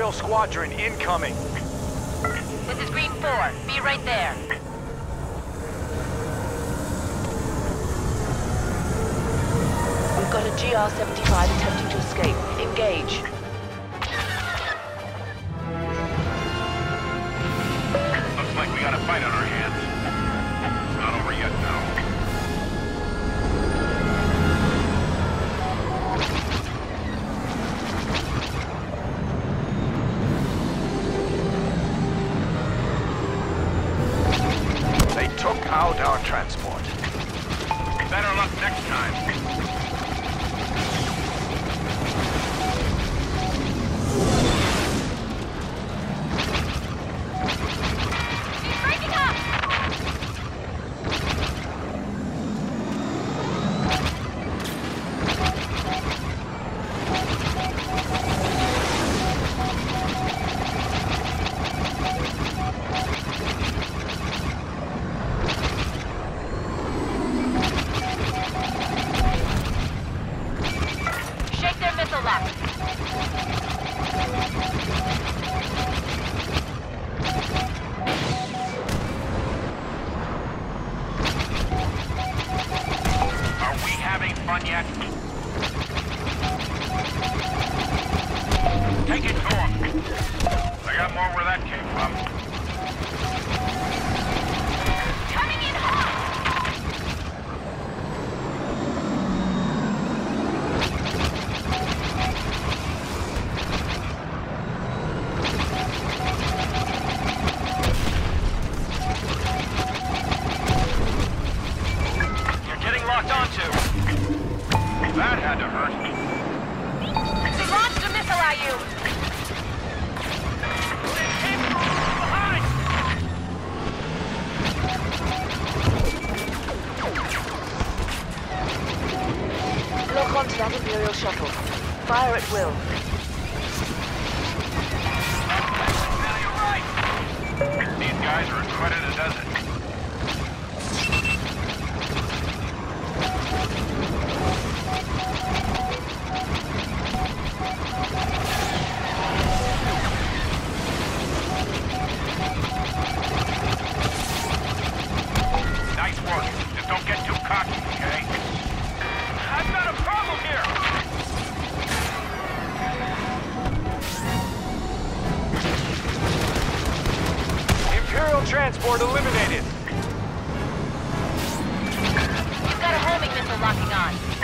Imperial Squadron incoming. This is Green 4. Be right there. We've got a GR-75 attempting to escape. Engage. Looks like we got a fight on our hands. It's not over yet, though. They took out our transport. Better luck next time. Take it to him. I got more where that came from. Coming in hot! You're getting locked onto. That had to hurt. They launched a missile at you! Lock onto that Imperial shuttle. Fire at will. These guys are as credit as does it. Nice work. Just don't get too cocky, okay? I've got a problem here! Imperial transport eliminated. You've got a homing missile locking on.